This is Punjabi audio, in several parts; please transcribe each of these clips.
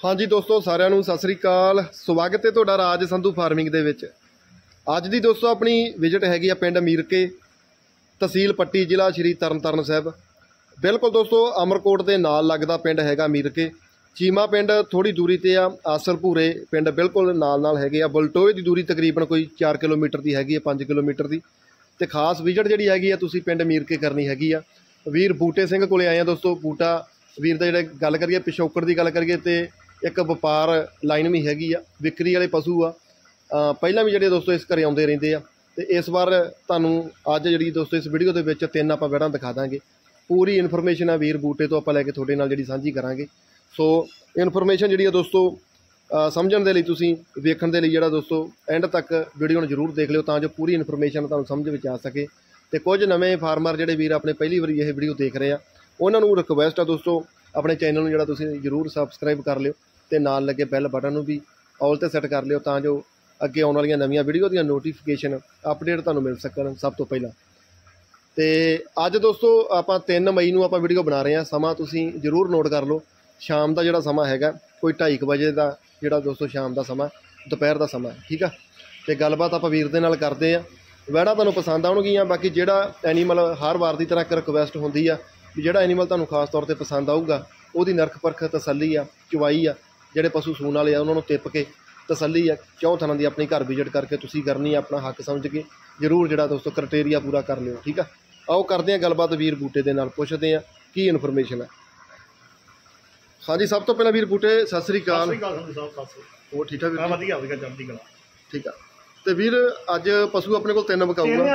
हाँ जी दोस्तों, सारिਆਂ ਨੂੰ सत श्री अकाल। स्वागत है तुहाडा राज संधू फार्मिंग दे विच। अज दी दोस्तों अपनी विजिट हैगी आ पिंड मीरके, तहसील पट्टी, जिला श्री तरनताਰਨ साहब। बिल्कुल दोस्तों अमरकोट के नाल लगदा पिंड हैगा मीरके। चीमा पिंड थोड़ी दूरी ते आ, आसलपुरे पिंड बिल्कुल नाल हैगे आ। बलटोए की दूरी तकरीबन कोई 4 किलोमीटर की हैगी, 5 किलोमीटर की। तो खास विजिट जिहड़ी हैगी आ तुसीं पिंड मीरके करनी हैगी आ। वीर बूटे सिंह कोले आए हैं दोस्तों। बूटा वीर दा जिहड़ा गल करिए पिछोकड़ की गल करिए तो एक वपार लाइन भी हैगी आ, विक्री वाले पशु आ। पहलां भी जिहड़े दोस्तों इस घरे आउंदे रहिंदे आ। ते इस बार तुहानूं अज जिहड़ी दोस्तों इस वीडियो दे विच 3 आपां वैड़ां दिखा दांगे। पूरी इनफॉर्मेशन आ वीर बूटे तो आपां लैके तुहाडे नाल जिहड़ी सांझी करांगे। सो इनफॉर्मेशन जिहड़ी आ दोस्तों समझण दे लई तुसीं वेखण दे लई जिहड़ा दोस्तों एंड तक वीडियो नूं जरूर देख लिओ तां जो पूरी इनफॉर्मेशन तुहानूं समझ विच आ सके। ते कुछ नवें फार्मर जिहड़े वीर अपने पहली वारी यह वीडियो देख रहे आ उन्हां नूं रिक्वेस्ट आ दोस्तों अपने चैनल नूं जिहड़ा तुसीं जरूर सबसक्राइब कर लिओ ते नाल लगे बैल बटन नूं भी ऑल ते सैट कर लिओ तां जो अगे आउण वालीआं नवीआं वीडियो दीआं नोटिफिकेशन अपडेट तुहानूं मिल सकण सब तो पहलां। ते अज दोस्तों आपां 3 मई नूं आपां वीडियो बना रहे हैं। समा तुसीं जरूर नोट कर लो, शाम का जिहड़ा समा हैगा कोई 2:30 बजे का जिहड़ा दोस्तों शाम का समा, दोपहर का समा, ठीक है। तो गलबात आपां वीर दे नाल करदे आ। वैड़ा तुहानूं पसंद आउणगीआं। बाकी जिहड़ा एनीमल हर वार की तरह एक रिक्वेस्ट होंदी आ भी जिहड़ा एनीमल तुहानूं खास तौर पर पसंद आऊगा उहदी नरख परख तसल्ली आ, चवाई आ, जिहड़े पशु सूण वाले आ उन्हां नूं तिप के तसल्ली आ चौं थणां दी अपनी घर विजिट करके तुसीं करनी अपना हक समझ के जरूर जिहड़ा दोस्तों क्राइटेरिया पूरा कर लिओ, ठीक है। आओ करते हैं गलबात वीर बूटे दे नाल, पुछदे आ की इनफॉर्मेशन है। हाँ जी, सब तो पहले वीर बूटे सत श्री अकाल। वो ठीक है वीर, ठीक है। तो वीर अज पशु अपने को 3 विकाऊगा।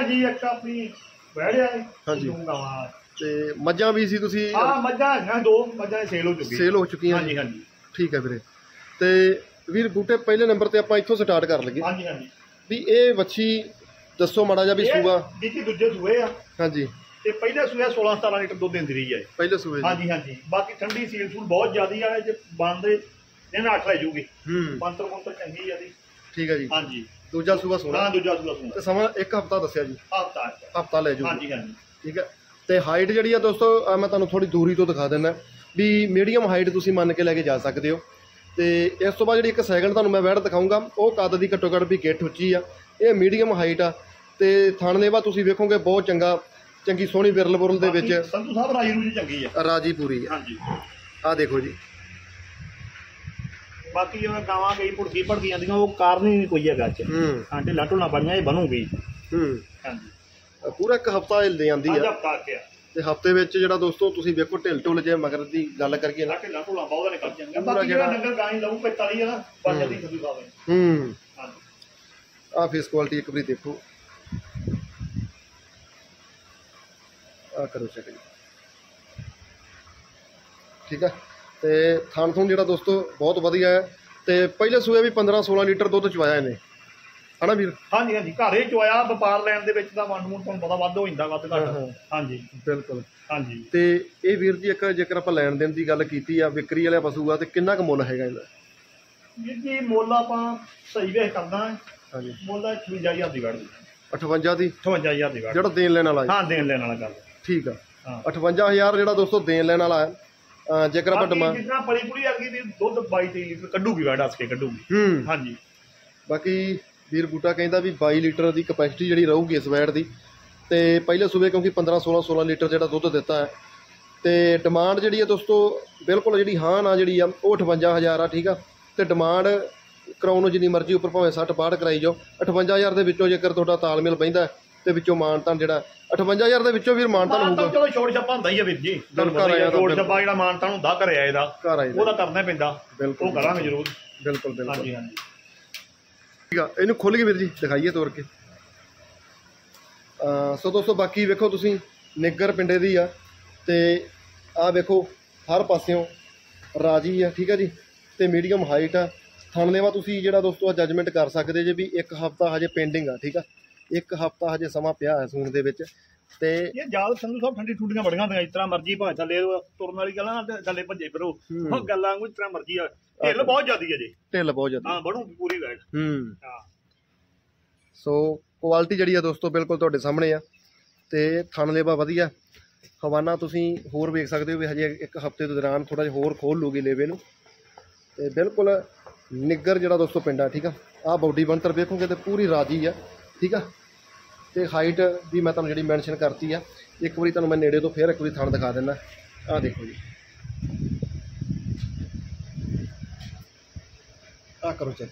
हाँ जी, ते मझां भी सी तुसीं? मझां 2 मझां सेल हो चुकी हाँ जी, ठीक है वीरे। ते वीर बूटे पहले नंबर ते आपां इत्थों स्टार्ट कर लगे भी ये वच्छी दसो माड़ा जिहा भी सूआ दूजे सूए आ। हाँ जी, ते पहले सूए 16-17 लीटर दुध दिंदी रही है पहले सूए। हाँ जी, बाकी ठंडी सील सूल बहुत ज्यादा है जे बंद दिन 8 लै जूगी। मंत्र मंत्र चंगी है जी, ठीक है जी। हाँ जी, दूजा सूआ सोना। हाँ दूजा सूआ सोना। ते समा 1 हफ्ता दस्सिया जी, हफ्ता लै जूगी। हाँ जी, ठीक है। तो हाइट जी दोस्तों मैं तुहानूं थोड़ी दूरी तो दिखा देना भी मीडियम हाइट तुसीं मन के लैके जा सकते हो। तो इस तो बाद जी एक सैकंड तुहानूं मैं वैड़ दिखाऊंगा वो कद की घट्टो घट्ट भी गिट्ठ उच्ची आ, ये मीडियम हाइट आ। तो थण लेवा तुसीं वेखोगे बहुत चंगा, चंगी सोहनी बिरल बुरल दे विच संधू साहब राजी रूजी चंगी है, राजी पूरी है। हाँ जी, आ देखो जी। बाकी जो गावां गई भुड़की भड़की जांदियां वो कारण ही कोई है गच। हाँ ढिल्लां ढुल्लां बड़ियां ये बनूगी। हाँ जी, पूरा 1 हफ्ता हिलदी आंदी है। हफ्ता आ ते हफ्ते विच जिहड़ा दोस्तों तुसीं वेखो ढिल ढुल जे मगर दी गल करिए ना ढिल्लां ढुल्लां बहुत निकल जांदियां। बाकी जेड़ा डंगर गां ही लहू 45 है ना बन जांदी संधू साहब। आ फेस क्वालिटी एक बारी देखो, आ करो चेक जी, ठीक है। तो थण थूण जिहड़ा दोस्तों बहुत वधिया है। तो पहले सूए भी 15-16 लीटर दुध चवाया इन्हें, है ना वीर? हाँ जी, घरे चवाया व्यापार लैन दे विच तां वंड वूंड तुहानूं पता वध हो जांदा वध घट। हाँ जी, बिल्कुल। हाँ जी, तो ये वीर जी एक जेकर आपां लैण देण की गल कीती आ विक्री वाला पशु आ तो किन्ना क मुੱਲ हैगा इहदा? वीर जी मुੱਲ आपां सही वेख करदा। हाँ जी, मुੱਲ 58000 ਦੀ ਵੜ ਦੀ। 58 ਦੀ? 58000 ਦੀ ਵੜ ਜਿਹੜਾ ਦੇਣ ਲੈਣ ਵਾਲਾ? ਹਾਂ ਦੇਣ ਲੈਣ ਵਾਲਾ ਗੱਲ, ठीक है। 58000 ਜਿਹੜਾ ਦੋਸਤੋ ਦੇਣ ਲੈਣ ਵਾਲਾ ਹੈ। जेकर आप डिमांड जितना पली पुली आ गई दुध 22-23 लीटर कड्डूगी वैड हस के कड्डूगी। हाँ जी, बाकी वीर बूटा कहता भी 22 लीटर की कैपेसिटी जी रहूगी इस वैड की। तो पहले सूबे क्योंकि 15-16 लीटर जो दुध दिता है। तो डिमांड जी दोस्तों बिल्कुल जी हाँ ना जी वो 58,000 आ, ठीक है। तो डिमांड कराउन जिनी मर्जी उपर भावें 60-62 कराई जाओ। 58,000 के विचों जेकर तुहाडा तालमेल बहिंदा ते विचों मानतान जिहड़ा 58,000 ਦੇ ਵਿੱਚੋਂ ਵੀਰ ਮਾਨਤਾਨ ਹੋਊਗਾ। ਚਲੋ ਛੋੜ ਛੱਪਾ ਹੁੰਦਾ ਹੀ ਆ ਵੀਰ ਜੀ, ਛੋੜ ਛੱਪਾ ਜਿਹੜਾ ਮਾਨਤਾਨ ਹੁੰਦਾ ਘਰੇ ਆਏ ਦਾ ਉਹਦਾ ਕਰਨਾ ਪੈਂਦਾ, ਉਹ ਕਰਾਂਗੇ ਜ਼ਰੂਰ। ਬਿਲਕੁਲ ਬਿਲਕੁਲ, ਹਾਂਜੀ ਹਾਂਜੀ, ਠੀਕ ਆ। ਇਹਨੂੰ ਖੁੱਲ ਕੇ ਵੀਰ ਜੀ ਦਿਖਾਈਏ ਤੋੜ ਕੇ। ਸੋ ਦੋਸਤੋ ਬਾਕੀ ਵੇਖੋ ਤੁਸੀਂ ਨਿੱਗਰ ਪਿੰਡੇ ਦੀ ਆ ਤੇ ਆ ਵੇਖੋ ਹਰ ਪਾਸਿਓਂ ਰਾਜੀ ਆ, ਠੀਕ ਆ ਜੀ। ਤੇ ਮੀਡੀਅਮ ਹਾਈਟ ਆ। ਥਣ ਲੈਵਾ ਤੁਸੀਂ ਜਿਹੜਾ ਦੋਸਤੋ ਜੱਜਮੈਂਟ ਕਰ ਸਕਦੇ ਜੇ ਵੀ 1 ਹਫ਼ਤਾ ਹਜੇ ਪੈਂਡਿੰਗ ਆ, ਠੀਕ ਆ। 1 ਹਫ਼ਤਾ ਹਜੇ ਸਮਾਂ ਪਿਆ ਹੈ ਸੂਣ ਦੇ ਵਿੱਚ। ਤੇ ਇਹ ਜਾਲ ਸੰਧੂ ਸਾਹਿਬ ਠੰਡੀ ਠੁੰਡੀਆਂ ਬੜੀਆਂ ਹੁੰਦੀਆਂ, ਇਸ ਤਰ੍ਹਾਂ ਮਰਜ਼ੀ ਭਾਵੇਂ ਥੱਲੇ ਤੁਰਨ ਵਾਲੀ ਗੱਲਾਂ ਨਾਲ ਥੱਲੇ ਭੱਜੇ ਫਿਰੋ ਗੱਲਾਂ ਵਾਂਗੂ, ਇਸ ਤਰ੍ਹਾਂ ਮਰਜ਼ੀ ਆ। ਢਿੱਲ ਬਹੁਤ ਜ਼ਿਆਦੀ ਹੈ ਜੀ, ਢਿੱਲ ਬਹੁਤ ਜ਼ਿਆਦਾ। ਹਾਂ ਬਣੂ ਪੂਰੀ ਵੈਟ। ਹਾਂ, ਸੋ ਕੁਆਲਿਟੀ ਜਿਹੜੀ ਆ ਦੋਸਤੋ ਬਿਲਕੁਲ ਤੁਹਾਡੇ ਸਾਹਮਣੇ ਆ। ਤੇ ਥਣ ਲੇਵਾ ਵਧੀਆ। ਹਵਾਨਾ ਤੁਸੀਂ ਹੋਰ ਵੇਖ ਸਕਦੇ ਹੋ ਵੀ ਹਜੇ 1 ਹਫ਼ਤੇ ਦੇ ਦੌਰਾਨ ਥੋੜਾ ਜਿਹਾ ਹੋਰ ਖੋਲ ਲੂਗੀ ਲੇਵੇ ਨੂੰ। ਤੇ ਬਿਲਕੁਲ ਨਿੱਗਰ ਜਿਹੜਾ ਦੋਸਤੋ ਪਿੰਡ ਆ। ਠੀਕ ਆ, ਆਹ ਬਾਡੀ ਬਣਤਰ ਵੇਖੋਗੇ ਤੇ ਪੂਰੀ ਰਾਜੀ ਆ। ਠੀਕ ਆ, ਤੇ ਹਾਈਟ ਵੀ ਮੈਂ ਤੁਹਾਨੂੰ ਜਿਹੜੀ ਮੈਂਸ਼ਨ ਕਰਤੀ ਆ। ਇੱਕ ਵਾਰੀ ਤੁਹਾਨੂੰ ਮੈਂ ਨੇੜੇ ਤੋਂ ਫੇਰ ਇੱਕ ਵਾਰੀ ਥਣ ਦਿਖਾ ਦਿੰਦਾ। ਆਹ ਦੇਖੋ ਜੀ, ਆਹ ਕਰੋ ਚੈੱਕ।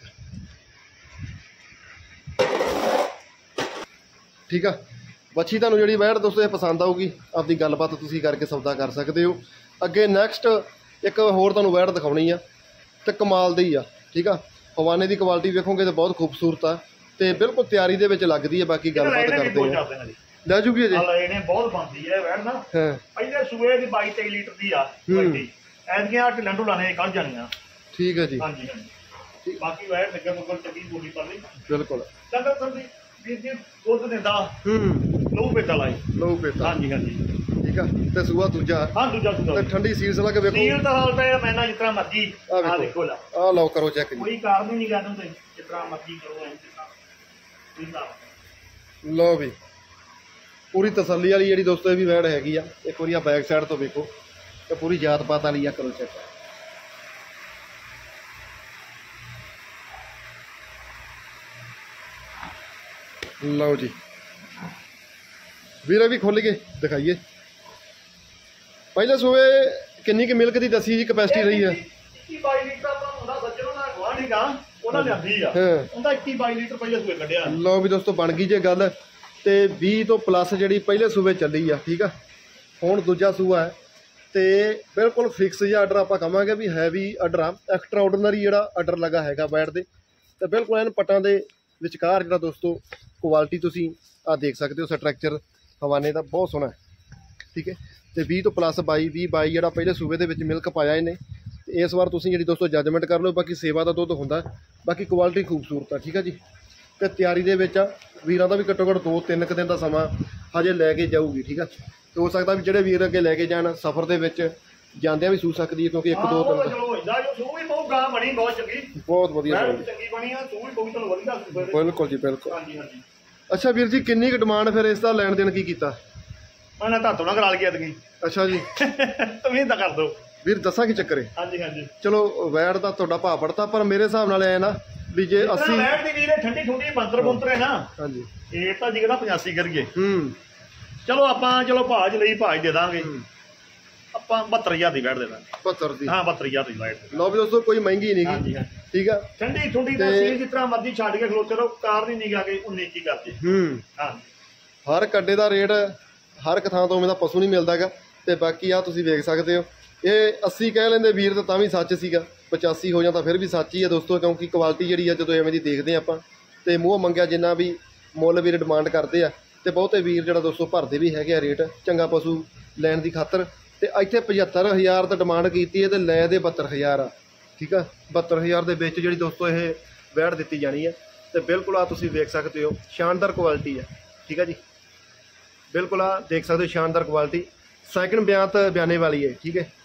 ਠੀਕ ਆ, ਵੱਛੀ ਤੁਹਾਨੂੰ ਜਿਹੜੀ ਵੈੜ ਦੋਸਤੋ ਇਹ ਪਸੰਦ ਆਊਗੀ, ਆਪਦੀ ਗੱਲਬਾਤ ਤੁਸੀਂ ਕਰਕੇ ਸੌਦਾ ਕਰ ਸਕਦੇ ਹੋ। ਅੱਗੇ ਨੈਕਸਟ ਇੱਕ ਹੋਰ ਤੁਹਾਨੂੰ ਵੈੜ ਦਿਖਾਉਣੀ ਆ ਤੇ ਕਮਾਲ ਦੀ ਆ। ਠੀਕ ਆ, ਹਵਾਨੇ ਦੀ ਕੁਆਲਿਟੀ ਵੇਖੋਗੇ ਤੇ ਬਹੁਤ ਖੂਬਸੂਰਤ ਆ ਤੇ ਬਿਲਕੁਲ ਤਿਆਰੀ ਦੇ ਵਿੱਚ ਲੱਗਦੀ ਹੈ। ਬਾਕੀ ਗੱਲਬਾਤ ਕਰਦੇ ਆ, ਲੈ ਜੂਗੀ ਅਜੇ ਇਹਨੇ ਬਹੁਤ ਬਣਦੀ ਹੈ ਵੈੜ ਨਾ। ਹਾਂ, ਪਹਿਲੇ ਸੂਏ ਦੀ 22-23 ਲੀਟਰ ਦੀ ਆ ਵੱਡੀ। ਐਤਕੀਆਂ ਢਿੱਲਾਂ ਢੁੱਲਾਂ ਨੇ ਕੱਢ ਜਾਣੀਆਂ। ਠੀਕ ਹੈ ਜੀ। ਹਾਂਜੀ ਹਾਂਜੀ, ਬਾਕੀ ਵੈੜ ਨਿੱਗਰ ਮੁੱਗਰ ਚੰਗੀ ਬੋਲੀ ਪਰ ਲਈ ਬਿਲਕੁਲ ਚੰਗਾ ਸੰਦੀ ਵੀਰ ਜੀ ਦੁੱਧ ਦਿੰਦਾ। ਲਹੂ ਪੇਤਾ ਲਾਈ, ਲਹੂ ਪੇਤਾ। ਹਾਂਜੀ ਹਾਂਜੀ, ਠੀਕ ਆ। ਤੇ ਸੂਆ ਦੂਜਾ। ਹਾਂ, ਦੂਜਾ ਸੂਆ ਤੇ ਠੰਡੀ ਸੀਲ ਸਲਾ ਕੇ ਵੇਖੋ। ਸੀਲ ਤਾਂ ਹਾਲ ਤੇ ਮੈਨਾਂ ਜਿਸ ਤਰ੍ਹਾਂ ਮਰਜੀ। ਆਹ ਦੇਖੋ ਲਾ, ਆਹ ਲਓ ਕਰੋ ਚੈੱਕ ਜੀ। ਕੋਈ ਕਾਰਨ ਨਹੀਂ ਕਰਦਾ ਤੇ ਜਿਸ ਤਰ੍ਹਾਂ ਮਰਜੀ ਕਰੋ ਐਂ ਠੀਕ ਆ। ਲਓ ਵੀ ਪੂਰੀ ਤਸੱਲੀ ਵਾਲੀ ਜਿਹੜੀ ਦੋਸਤੋ ਇਹ ਵੀ ਵੈੜ ਹੈਗੀ ਆ। ਇੱਕ ਵਾਰੀ ਆ ਬੈਕ ਸਾਈਡ ਤੋਂ ਵੇਖੋ ਤੇ ਪੂਰੀ ਜਾਤ ਪਾਤ ਵਾਲੀ ਆ। ਕਰੋ ਚੈੱਕ। ਲਓ ਜੀ ਵੀਰੇ ਵੀ ਖੁੱਲ ਕੇ ਦਿਖਾਈਏ। ਪਹਿਲੇ ਸੂਏ ਕਿੰਨੀ ਕੁ ਮਿਲਕ ਦੀ ਦੱਸੀ ਜੀ ਕਪੈਸਿਟੀ ਰਹੀ ਹੈ? 22 ਲੀਟਰ ਆਪਾਂ ਹੁੰਦਾ ਸੱਜਣੋਂ ਦਾ ਗਵਾਂਢੀਗਾ ਉਹਨਾਂ ਲਿਆਂਦੀ ਆ। ਉਹਦਾ 22 ਲੀਟਰ ਪਹਿਲੇ ਸੂਏ ਕੱਢਿਆ। ਲਓ ਵੀ ਦੋਸਤੋ ਬਣ ਗਈ ਜੇ ਗੱਲ। ਤੇ 20 ਤੋਂ ਪਲੱਸ ਜਿਹੜੀ ਪਹਿਲੇ ਸੂਏ ਚੱਲੀ ਆ। ਠੀਕ ਆ, ਹੁਣ ਦੂਜਾ ਸੂਆ ਹੈ ਤੇ ਬਿਲਕੁਲ ਫਿਕਸ ਜਿਹਾ ਆਰਡਰ ਆਪਾਂ ਕਹਾਂਗੇ ਵੀ ਹੈਵੀ ਆਰਡਰ ਆ। ਐਕਸਟਰਾ ਆਰਡੀਨਰੀ ਜਿਹੜਾ ਆਰਡਰ ਲੱਗਾ ਹੈਗਾ ਬੈਡ ਦੇ ਤੇ ਬਿਲਕੁਲ ਐਨ ਪੱਟਾਂ ਦੇ ਵਿਚਕਾਰ ਜਿਹੜਾ ਦੋਸਤੋ ਕੁਆਲਿਟੀ ਤੁਸੀਂ ਆ ਦੇਖ ਸਕਦੇ ਹੋ। ਸਟਰਕਚਰ ਹਵਾਨੇ ਦਾ ਬਹੁਤ ਸੋਹਣਾ ਹੈ। ਠੀਕ ਹੈ, ਤੇ 20 ਤੋਂ ਪਲੱਸ 22 ਜਿਹੜਾ ਪਹਿਲੇ ਸੂਬੇ ਦੇ ਵਿੱਚ ਮਿਲਕ ਪਾਇਆ ਇਹਨੇ। ਤੇ ਇਸ ਵਾਰ ਤੁਸੀਂ ਜਿਹੜੀ ਦੋਸਤੋ ਜੱਜਮੈਂਟ ਕਰ ਲਓ। ਬਾਕੀ ਸੇਵਾ ਦਾ ਦੁੱਧ ਹੁੰਦਾ, ਬਾਕੀ ਕੁਆਲਿਟੀ ਖੂਬਸੂਰਤ ਆ। ਠੀਕ ਹੈ ਜੀ, ਤੇ ਤਿਆਰੀ ਦੇ ਵਿੱਚ ਆ। ਵੀਰਾਂ ਦਾ ਵੀ ਘੱਟੋ ਘੱਟ 2-3 ਦਿਨ ਦਾ ਸਮਾਂ ਹਜੇ ਲੈ ਕੇ ਜਾਊਗੀ। ਠੀਕ ਆ, ਤੇ ਹੋ ਸਕਦਾ ਵੀ ਜਿਹੜੇ ਵੀਰ ਅੱਗੇ ਲੈ ਕੇ ਜਾਣ ਸਫ਼ਰ ਦੇ ਵਿੱਚ ਜਾਂਦਿਆਂ ਵੀ ਸੂ ਸਕਦੀ ਹੈ, ਕਿਉਂਕਿ 1-2 ਦਿਨ ਬਹੁਤ ਵਧੀਆ ਬਿਲਕੁਲ ਜੀ ਬਿਲਕੁਲ। ਅੱਛਾ ਵੀਰ ਜੀ, ਕਿੰਨੀ ਕੁ ਡਿਮਾਂਡ ਫਿਰ ਇਸ ਦਾ ਲੈਣ ਦੇਣ ਕੀ ਕੀਤਾ? ਮੈਂ ਧਾਤੋਂ ਨਾਲ ਕਰਾ ਲਈ ਐਤਕੀ। ਅੱਛਾ ਜੀ, ਤੁਸੀਂ ਤਾਂ ਕਰ ਦਿਓ ਵੀਰ। ਦੱਸਾਂ ਕੀ ਚੱਕਰ ਹੈ? ਹਾਂਜੀ ਹਾਂਜੀ, ਚਲੋ ਵੈੜ ਦਾ ਤੁਹਾਡਾ ਭਾਅ ਪੜਤਾ, ਪਰ ਮੇਰੇ ਹਿਸਾਬ ਨਾਲ ਐ ਨਾ ਵੀ ਜੇ 80 ਵੈੜ ਦੀ ਵੀਰ ਠੰਡੀ ਠੁੰਡੀ ਬੰਤਰ ਬੰਤਰ ਹੈ ਨਾ। ਹਾਂਜੀ, ਇਹ ਤਾਂ ਜੀ ਕਹਿੰਦਾ 85 ਕਰੀਏ। ਚਲੋ ਆਪਾਂ ਭਾਅ ਲਈ ਭਾਅ ਦੇ ਦਾਂਗੇ ਆਪਾਂ। 72,000 ਦੀ ਵੈੜ ਦੇ ਦਾਂਗੇ। 72 ਦੀ? ਹਾਂ, 72,000 ਦੀ ਵੈੜ। ਲਓ ਵੀ ਦੋਸਤੋ ਕੋਈ ਮਹਿੰਗੀ ਨਹੀਂ ਗੀ। ਠੀਕ ਆ, ਠੰਡੀ ਠੁੰਡੀ ਦਾ ਸੀਲ ਜਿਸ ਤਰ੍ਹਾਂ ਮਰਜ਼ੀ ਛੱਡ ਕੇ ਖਲੋਤੇ ਰਹੋ, ਕਾਰ ਨਹੀਂ ਗਾ ਕੇ 19 ਕੀ ਕਰਦੇ। ਹਾਂ, ਹਰ ਕੱਡੇ ਦਾ ਰੇਟ ਹਰ ਇੱਕ ਥਾਂ ਤੋਂ ਉਵੇਂ ਦਾ ਪਸ਼ੂ ਨਹੀਂ ਮਿਲਦਾ ਗਾ। ਤੇ ਬਾਕੀ ਆ ਤੁਸੀਂ ਵੇਖ ਸਕਦੇ ਹੋ, ਇਹ 80 ਕਹਿ ਲੈਂਦੇ ਵੀਰ ਤਾਂ ਵੀ ਸੱਚ ਸੀਗਾ। 85 ਹੋ ਜਾਂਦਾ ਫਿਰ ਵੀ ਸੱਚ ਹੀ ਆ ਦੋਸਤੋ, ਕਿਉਂਕਿ ਕੁਆਲਿਟੀ ਜਿਹੜੀ ਆ ਜਦੋਂ ਐਵੇਂ ਦੀ ਦੇਖਦੇ ਆਪਾਂ ਤੇ ਮੂੰਹ ਮੰਗਿਆ ਜਿੰਨਾ ਵੀ ਮੁੱਲ ਵੀਰ ਡਿਮਾਂਡ ਕਰਦੇ ਆ। ਤੇ ਬਹੁਤੇ ਵੀਰ ਜਿਹੜਾ ਦੋਸਤੋ ਭਰਦੇ ਵੀ ਹੈਗੇ ਆ ਰੇਟ ਚੰਗਾ ਪਸ਼ੂ ਲੈਣ ਦੀ ਖਾਤਰ। ਤੇ ਇੱਥੇ 75,000 ਤਾਂ ਡਿਮਾਂਡ ਕੀਤੀ ਹੈ ਤੇ ਲੈ ਦੇ 72,000 ਆ। ਠੀਕ ਆ, 72,000 ਦੇ ਵਿੱਚ ਜਿਹੜੀ ਦੋਸਤੋ ਇਹ ਵੈੜ ਦਿੱਤੀ ਜਾਣੀ ਹੈ। ਤੇ ਬਿਲਕੁਲ ਆ ਤੁਸੀਂ ਵੇਖ ਸਕਦੇ ਹੋ, ਸ਼ਾਨਦਾਰ ਕੁਆਲਿਟੀ ਹੈ। ਠੀਕ ਆ ਜੀ, ਬਿਲਕੁਲ ਆ ਦੇਖ ਸਕਦੇ ਹੋ, ਸ਼ਾਨਦਾਰ ਕੁਆਲਿਟੀ। ਸੈਕਿੰਡ ਬਿਆਨੇ ਵਾਲੀ ਹੈ। ਠੀਕ ਹੈ,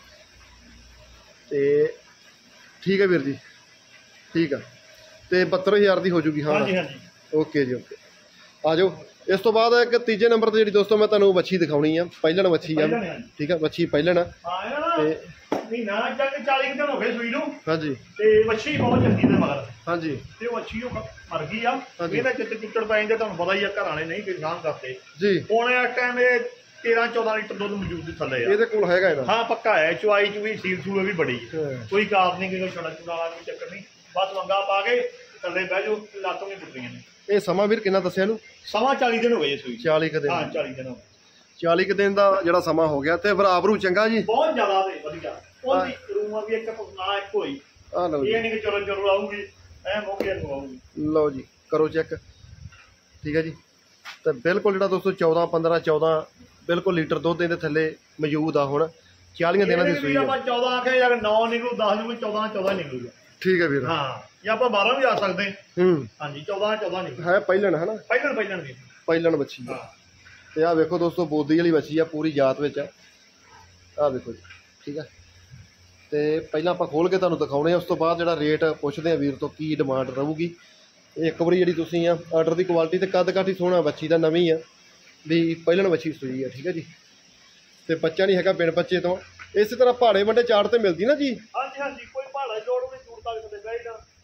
ਤੇ ਠੀਕ ਹੈ ਵੀਰ ਜੀ, ਠੀਕ ਆ। ਤੇ 72,000 ਦੀ ਹੋ ਜੂਗੀ। ਹਾਂ ਹਾਂਜੀ ਹਾਂਜੀ, ਓਕੇ ਜੀ ਓਕੇ। ਆ ਜਾਓ। ਇਸ ਤੋਂ ਬਾਅਦ ਇੱਕ ਤੀਜੇ ਨੰਬਰ ਤੇ ਜਿਹੜੀ ਦੋਸਤੋ ਮੈਂ ਤੁਹਾਨੂੰ ਵੱਛੀ ਦਿਖਾਉਣੀ ਆ। ਪਹਿਲਣ ਵੱਛੀ ਆ। ਠੀਕ ਆ, ਵੱਛੀ ਪਹਿਲਣ ਆ। ਤੇ ਮਹੀਨਾ 40 ਦਿਨ ਹੋ ਗਏ ਸੂਈ ਨੂੰ। ਹਾਂਜੀ, ਤੇ ਵੱਛੀ ਬਹੁਤ ਚੰਗੀ ਤੇ ਮਗਰ। ਹਾਂਜੀ, ਤੇ ਉਹ ਵੱਛੀ ਮਰ ਗਈ ਆ। ਇਹਦਾ ਚਿੱਟ ਚੁੱਟੜ ਪੈ ਜਾਂਦੇ, ਤੁਹਾਨੂੰ ਪਤਾ ਹੀ ਆ ਘਰ ਵਾਲੇ ਨਹੀਂ ਕੋਈ ਸਾਂਭ ਕਰਦੇ ਜੀ। ਹੁਣ ਇਸ ਟਾਈਮ ਇਹ 13-14 ਲੀਟਰ ਦੁੱਧ ਮੌਜੂਦ ਦੇ ਥੱਲੇ ਆ। ਇਹਦੇ ਕੋਲ ਹੈਗਾ ਇਹਦਾ? ਹਾਂ ਪੱਕਾ ਹੈ। ਚੁਆਈ ਚੂਈ ਸੀਲ ਸੂਲ ਵੀ ਬੜੀ। ਕੋਈ ਕਾਰਨ ਨਹੀਂ, ਕੋਈ ਛੜਾ ਚੁੜਾ ਵਾਲਾ ਕੋਈ ਚੱਕਰ ਨਹੀਂ। ਬਸ ਵੰਗਾ ਪਾ ਕੇ ਥੱਲੇ ਬਹਿ ਜਾਓ, ਲਾਤੋਂ ਵੀ ਟੁੱਟੀਆਂ ਨੇ। ਇਹ ਸਮਾਂ ਵੀਰ ਕਿੰਨਾ ਦੱਸਿਆ ਇਹਨੂੰ? ਸਮਾਂ 40 ਦਿਨ ਹੋ ਗਏ ਸੂਈ। 40 ਕੁ ਦਿਨ? ਹਾਂ 40 ਦਿਨ ਹੋ ਗਏ। 40 ਕੁ ਦਿਨ ਦਾ ਜਿਹੜਾ ਸਮਾਂ ਹੋ ਗਿਆ। ਤੇ ਬਰਾਬਰੂ ਚੰਗਾ ਜੀ, ਬਹੁਤ ਜ਼ਿਆਦਾ ਤੇ ਵਧੀਆ। ਉਹਦੀ ਰੂਮਾਂ ਵੀ ਇੱਕ ਨਾ ਇੱਕ ਹੋਈ। ਆ ਲਓ, ਇਹ ਨਹੀਂ ਕਿ ਚਲੋ ਚਲੋ ਆਊਗੀ ਐ ਮੋਕੇ ਨੂੰ ਆਊਗੀ। ਲਓ ਜੀ ਕਰੋ ਚੈੱਕ। ਠੀਕ ਹੈ ਜੀ, ਤੇ ਬਿਲਕੁਲ ਜਿਹੜਾ ਦੋਸਤੋ 14 ਬਿਲਕੁਲ ਲੀਟਰ ਦੁੱਧ ਇਹਦੇ ਥੱਲੇ ਮੌਜੂਦ ਆ। ਹੁਣ 40 ਦਿਨਾਂ ਦੀ ਸੂਈ ਆ। ਆਪਾਂ 14 ਆਖੇ ਜਾਂ 9 ਨਿਕਲੂ, 10 ਨਿਕਲੂ, 14 ਨਿਕਲੂਗਾ। ਠੀਕ ਹੈ ਵੀਰ। ਹਾਂ, ਜਾਂ ਆਪਾਂ 12 ਵੀ ਆ ਸਕਦੇ। ਹਾਂਜੀ, 14 ਨਿਕਲੂ ਹੈ। ਪਹਿਲਣ ਹੈ ਨਾ? ਪਹਿਲਣ ਵੱਛੀ ਆ। ਤੇ ਆਹ ਵੇਖੋ ਦੋਸਤੋ, ਬੋਦੀ ਵਾਲੀ ਵੱਛੀ ਆ, ਪੂਰੀ ਜਾਤ ਵਿੱਚ ਆ। ਆਹ ਵੇਖੋ ਜੀ। ਠੀਕ ਆ, ਤੇ ਪਹਿਲਾਂ ਆਪਾਂ ਖੋਲ ਕੇ ਤੁਹਾਨੂੰ ਦਿਖਾਉਣੇ ਆ। ਉਸ ਤੋਂ ਬਾਅਦ ਜਿਹੜਾ ਰੇਟ ਪੁੱਛਦੇ ਆ ਵੀਰ ਤੋਂ ਕੀ ਡਿਮਾਂਡ ਰਹੂਗੀ। ਇਹ ਇੱਕ ਵਾਰੀ ਜਿਹੜੀ ਤੁਸੀਂ ਆ ਆਰਡਰ ਦੀ ਕੁਆਲਿਟੀ ਤੇ ਕੱਦ ਕਾਠੀ ਸੋਹਣਾ ਵੱਛੀ ਦਾ, ਨਵੀਂ ਆ ਵੀ ਪਹਿਲਣ ਵੱਛੀ ਸੂਈ ਆ। ਠੀਕ ਹੈ ਜੀ, ਤੇ ਬੱਚਾ ਨਹੀਂ ਹੈਗਾ ਬਿਨ ਬੱਚੇ ਤੋਂ। ਇਸੇ ਤਰ੍ਹਾਂ ਪਹਾੜੇ ਵੱਡੇ ਚਾੜ ਤੇ ਮਿਲਦੀ ਨਾ ਜੀ? ਹਾਂਜੀ ਹਾਂਜੀ, ਕੋਈ ਪਹਾੜਾ ਜੋੜ ਨਹੀਂ,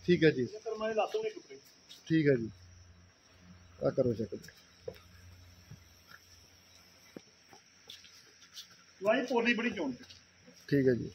ਠੀਕ ਹੈ ਜੀ, ਫਿਰ ਮੈਂ ਦੱਸ ਦੂੰਗੀ ਟੁੱਟੇ। ਠੀਕ ਹੈ ਜੀ, ਆ ਕਰੋ ਚੈੱਕ। ਵਾਈ ਪੋਲੀ ਬੜੀ ਚੋਣ। ਠੀਕ ਹੈ ਜੀ,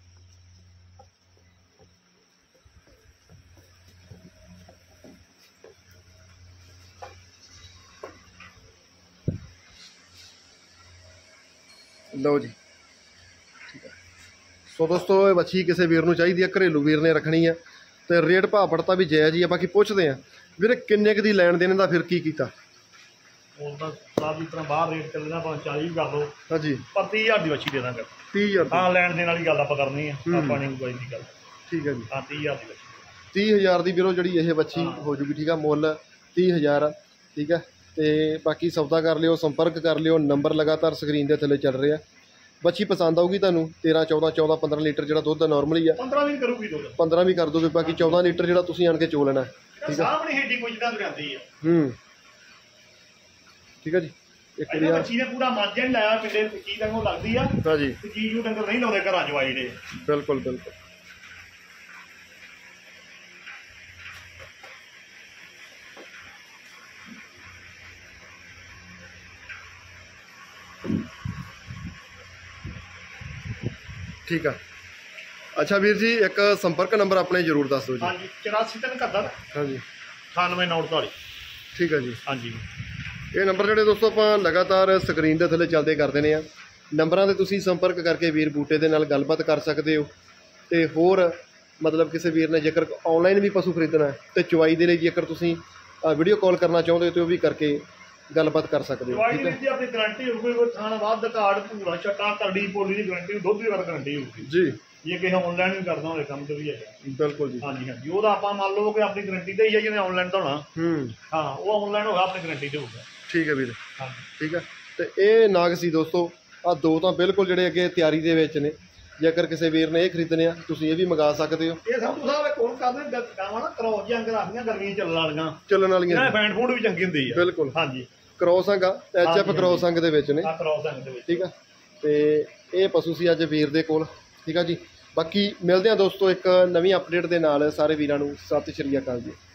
ਲਓ ਜੀ। ਠੀਕ ਹੈ, ਸੋ ਦੋਸਤੋ ਇਹ ਵੱਛੀ ਕਿਸੇ ਵੀਰ ਨੂੰ ਚਾਹੀਦੀ ਹੈ, ਘਰੇਲੂ ਵੀਰ ਨੇ ਰੱਖਣੀ ਹੈ, ਤੇ ਰੇਟ ਭਾਅ ਪੜਤਾ ਵੀ ਜਾਇਜ਼ ਹੀ ਆ। ਬਾਕੀ ਪੁੱਛਦੇ ਆ ਵੀਰੇ ਕਿੰਨੇ ਕੁ ਦੀ ਲੈਣ ਦੇਣ ਦਾ ਫਿਰ ਕੀ ਕੀਤਾ? ਹੁਣ ਤਾਂ ਸਾਡੀ ਤਰ੍ਹਾਂ ਬਾਹਰ ਰੇਟ ਚੱਲਣਾ, ਭਾਵੇਂ 40 ਵੀ ਕਰ ਲਓ। ਹਾਂਜੀ, ਪਰ 30,000 ਦੀ ਵੱਛੀ ਦੇ ਦਾਂਗੇ। 30,000? ਹਾਂ, ਲੈਣ ਦੇਣ ਵਾਲੀ ਗੱਲ ਆਪਾਂ ਕਰਨੀ ਆ, ਆਪਾਂ ਨਹੀਂ ਕੋਈ ਦੀ ਗੱਲ। ਠੀਕ ਹੈ ਜੀ, ਹਾਂ 30,000 ਦੀ ਵੱਛੀ। 30,000 ਦੀ ਵੀਰੋ ਜਿਹੜੀ ਇਹ ਵੱਛੀ ਹੋ ਜੂਗੀ। ਠੀਕ ਆ, ਮੁੱਲ 30,000 ਆ। ਠੀਕ ਹੈ, ਤੇ ਬਾਕੀ ਸੌਦਾ ਕਰ ਲਿਓ, ਸੰਪਰਕ ਕਰ ਲਿਓ, ਨੰਬਰ ਲਗਾਤਾਰ ਸਕਰੀਨ ਦੇ ਥੱਲੇ ਚੱਲ ਰਿਹਾ। ਵੱਛੀ ਪਸੰਦ ਆਊਗੀ ਤੁਹਾਨੂੰ, 13 14 14 15 ਲੀਟਰ ਜਿਹੜਾ ਦੁੱਧ ਨਾਰਮਲੀ ਆ, 15 ਵੀ ਕਰੂਗੀ ਦੁੱਧ, 15 ਵੀ ਕਰ ਦੋਗੇ। ਬਾਕੀ 14 ਲੀਟਰ ਜਿਹੜਾ ਤੁਸੀਂ ਆਣ ਕੇ ਚੋ ਲੈਣਾ। ਠੀਕ ਆ, ਸਾਹਮਣੇ ਹੇਡੀ ਕੋਈ ਜਿੱਦਾਂ ਦਰਿਆਂਦੀ ਆ। ਠੀਕ ਹੈ ਜੀ, ਇੱਕ ਇਹ ਵੱਛੀ ਨੇ ਪੂਰਾ ਮਾਂਜਾ ਨਹੀਂ ਲਾਇਆ, ਪਿੰਡੇ ਚੀਜ਼ ਵਾਂਗੂ ਲੱਗਦੀ ਆ। ਹਾਂਜੀ, ਤੇ ਚੀਜ਼ ਨੂੰ ਡੰਗਰ ਨਹੀਂ ਲਾਉਂਦੇ ਘਰਾਂ 'ਚ ਵਾਈ ਦੇ। ਬਿਲਕੁਲ ਬਿਲਕੁਲ। ਠੀਕ ਆ। ਅੱਛਾ ਵੀਰ ਜੀ, ਇੱਕ ਸੰਪਰਕ ਨੰਬਰ ਆਪਣੇ ਜ਼ਰੂਰ ਦੱਸ ਦਿਓ ਜੀ। ਹਾਂਜੀ, 84 3 71। ਹਾਂਜੀ, 98 ਠੀਕ ਹੈ ਜੀ। ਹਾਂਜੀ, ਇਹ ਨੰਬਰ ਜਿਹੜੇ ਦੋਸਤੋ ਆਪਾਂ ਲਗਾਤਾਰ ਸਕਰੀਨ ਦੇ ਥੱਲੇ ਚੱਲਦੇ ਕਰਦੇ ਨੇ ਆ, ਨੰਬਰਾਂ 'ਤੇ ਤੁਸੀਂ ਸੰਪਰਕ ਕਰਕੇ ਵੀਰ ਬੂਟੇ ਦੇ ਨਾਲ ਗੱਲਬਾਤ ਕਰ ਸਕਦੇ ਹੋ। ਤੇ ਹੋਰ ਮਤਲਬ ਕਿਸੇ ਵੀਰ ਨੇ ਜੇਕਰ ਆਨਲਾਈਨ ਵੀ ਪਸ਼ੂ ਖਰੀਦਣਾ ਤੇ ਚੁਆਈ ਦੇ ਲਈ ਜੇਕਰ ਤੁਸੀਂ ਵੀਡੀਓ ਕਾਲ ਕਰਨਾ ਚਾਹੁੰਦੇ ਹੋ ਤੇ ਉਹ ਵੀ ਕਰਕੇ ਗੱਲਬਾਤ ਕਰ ਸਕਦੇ ਹੋ। ਠੀਕ ਹੈ ਜੀ, ਆਪਣੀ ਗਾਰੰਟੀ ਹੋਊਗੀ। ਕੋਈ ਥਾਣਾ ਵੱਧ ਘਾੜ ਪੂਰਾ ਛੱਟਾ ਤੜੀ ਪੋਲੀ ਦੀ ਗਾਰੰਟੀ, ਦੁੱਧ ਦੀ ਗਾਰੰਟੀ ਹੋਊਗੀ ਜੀ। ਜੇ ਕਿਸੇ ਆਨਲਾਈਨ ਵੀ ਕਰਦਾ ਹੋਵੇ ਕੰਮ ਤੇ ਵੀ ਹੈਗਾ। ਬਿਲਕੁਲ ਜੀ। ਹਾਂਜੀ ਹਾਂਜੀ, ਉਹਦਾ ਆਪਾਂ ਮੰਨ ਲਓ ਕਿ ਆਪਣੀ ਗਾਰੰਟੀ ਤੇ ਹੀ ਹੈ, ਜਿਹਨੇ ਆਨਲਾਈਨ ਧੋਣਾ। ਹਾਂ, ਉਹ ਆਨਲਾਈਨ ਹੋਗਾ, ਆਪਣੀ ਗਾਰੰਟੀ ਤੇ ਹੋਊਗਾ। ਠੀਕ ਹੈ ਵੀਰ। ਹਾਂਜੀ, ਠੀਕ ਹੈ, ਤੇ ਇਹ ਨਾਗ ਸੀ ਦੋਸਤੋ, ਆ ਦੋ ਤਾਂ ਬਿਲਕੁਲ ਜਿਹੜੇ ਅੱਗੇ ਤਿਆਰੀ ਦੇ ਵਿੱਚ ਨੇ। ਜੇਕਰ ਕਿਸੇ ਵੀਰ ਨੇ ਇਹ ਖਰੀਦਣੇ ਆ ਤੁਸੀਂ ਇਹ ਵੀ ਮੰਗਾ ਸਕਦੇ ਹੋ। ਇਹ ਸਭ ਤੋਂ ਸਾਰੇ ਕੋਲ ਕਰਦੇ ਗਾਵਾਂ ਨਾ ਕਰੋਸ ਜਾਂ ਗਰਾਫੀਆਂ ਗਰਮੀ ਚੱਲਣ ਵਾਲੀਆਂ ਇਹ ਬੈਂਡ ਫੂਡ ਵੀ ਚੰਗੀ ਹੁੰਦੀ ਹੈ। ਬਿਲਕੁਲ। ਹਾਂਜੀ, ਕ੍ਰੋਸ ਅੰਗ ਐਚਐਫ ਕ੍ਰੋਸ ਅੰਗ ਦੇ ਵਿੱਚ ਨੇ। ਕ੍ਰੋਸ ਅੰਗ ਦੇ ਵਿੱਚ। ਠੀਕ ਆ, ਤੇ ਇਹ ਪਸ਼ੂ ਸੀ ਅੱਜ ਵੀਰ ਦੇ ਕੋਲ। ਠੀਕ ਆ ਜੀ, ਬਾਕੀ ਮਿਲਦੇ ਆ ਦੋਸਤੋ ਇੱਕ ਨਵੀਂ ਅਪਡੇਟ ਦੇ ਨਾਲ। ਸਾਰੇ ਵੀਰਾਂ ਨੂੰ ਸਤਿ ਸ਼੍ਰੀ ਅਕਾਲ ਜੀ।